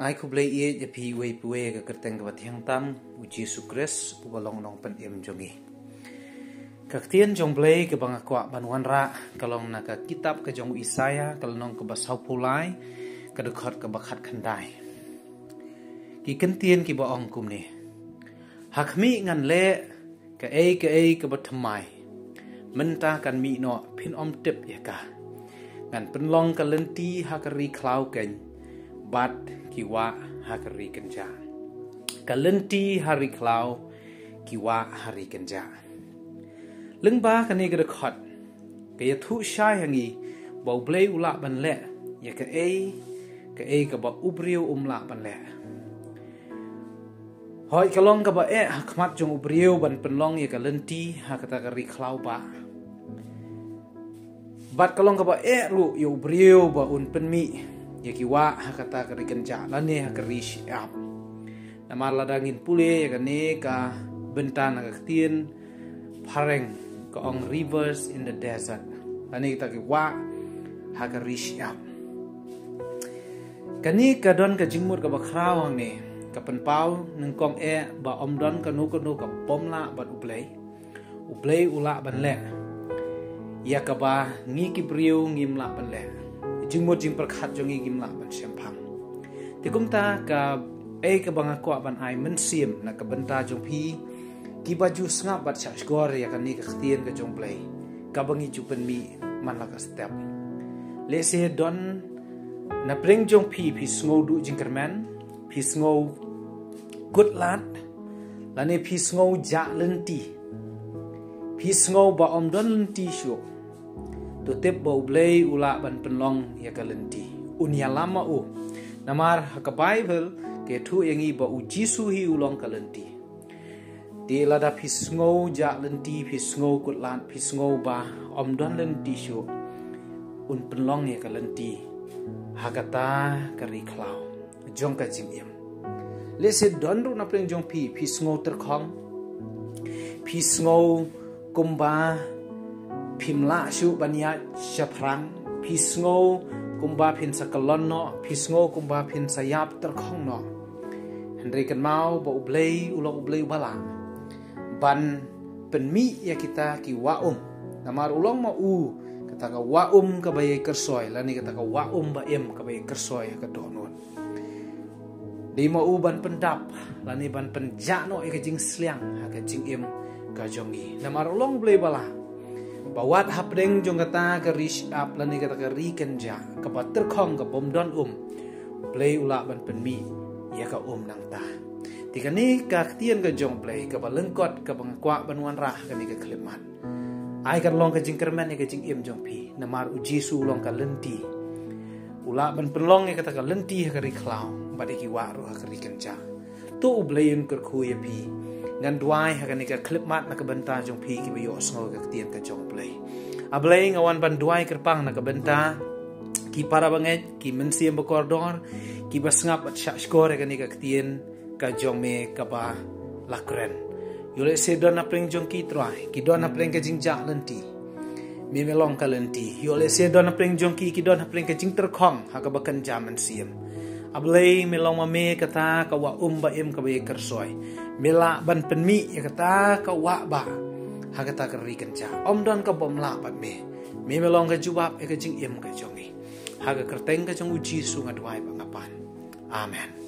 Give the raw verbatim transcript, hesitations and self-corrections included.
Ai ku blai ye je pi wei pu we ka kerteng ka thiang tam u Jesu Christ u balong nong pen em jongi. Ka tien jong blai ka bang akwa banwan ra kalong na ka kitab ka jong Isaya kalong ka basau pulai ka dekhot ka bakhat khandai. Ki kentien ki ba ong kum ni. Hakmi ngan le ka ei ka ei ka batmai. Menta kan mi no pin om tip ya ka. Ngan penlong ka lenti hakari klau ken. Bat kiwa hakari kenja. Kalenti hari klau kiwa hari kenja. Lengba kani gede khot. Kaya thu syai hangi bau blai ula ban le ya ka ei ka ei ka ba ubriu umla ban le. Hoi kalong ka ba e hakmat jong ubriu ban penlong ya ka lenti hakata kari klau ba. Bat kalong ka ba e lu ya ubriu ba un penmi ya kiwa hakata kari kenja lane hakari siap. Namar ladangin pule ya kane ka bentan ka tien pareng ka ong rivers in the desert. Lane kita kiwa hakari siap. Kani ka don ka jingmur ka bakraw ang ni kapan pau nang kong e ba om don ka nu ka nu ka pomla bat ublay. Ublay ula ban le. Ya ka ba ngi ki priu ngimla ban le. Jingmur jing perkhat jong ngi ngimla ban sempang. Tikum ta ka e ka bang akwa ban ai mensim na ka benta jong pi ki baju snga bat sa skor ya kan ni ka ktien ka jong play. Ka bangi jupen mi man la ka step. Le se don na pring jong pi pi sngo du jingkerman pi sngo good lad lani pi sngo ja lenti pi sngo ba om don lenti shu to tip ba blay ula ban penlong ya ka lenti unya lama u namar ka bible ke thu yangi ba u jisu hi ulong ka lenti di lada pi sngo ja lenti pi sngo good lad pi sngo ba om don lenti shu un penlong ya ka lenti hakata kari klau jong ka jing yam le se don ru na pleng jong pi pi sngo ter khong pi sngo kumba phimla shu bania shaprang pi sngo kumba phin sakalon no pi sngo kumba phin sayap ter khong no henry kan mau ba ublei ulo ublei bala ban penmi ya kita ki wa um namar ulong ma u kata ka wa um ka baye kersoy lani kata ka wa um ba em ka baye kersoy ka donon di ma u ban pendap lani ban penja no e ka jing sliang ha ka jing em ka jongi namar ulong blei bala bawat hapdeng jong kata ka rish up lani kata ka ri kenja ka bater khong ka bom don um blei ula ban penmi ya ka um nang ta tikani ka tien ka jong blei ka balengkot ka bangkwa banwan rah ka ni ka klemat ai kan long ka jing kermen ni ka jing em jong pi namar u jisu long ka lenti ula ban penlong ni kata ka lenti ka ri klau bade ki waru ka ri kenja tu ublein ker khu ye pi ngan duai ha ka ni ka klemat na ka benta jong pi ki bayo sngo ka tien ka jong blei ablei ngawan ban duai kerpang na ka benta ki para banget ki mensiem bakordor ki basngap at shakor ka ni ka tien ka jong me ka ba lakren yule se don na preng jong ki trai ki don na preng ka jingja lenti mi melong ka lenti yule se don na preng jong ki ki don na preng ka jing ter khong ha ka bakan jaman siem ablei melong ma me kata ka wa um ba em ka be kersoy mela ban penmi ya kata ka wa ba ha kata ka ri kenja om don ka bom la ba me mi melong ka jubab e ka jing em ka jongi ha ka kerteng ka jong uji su ngadwai ba ngapan amen.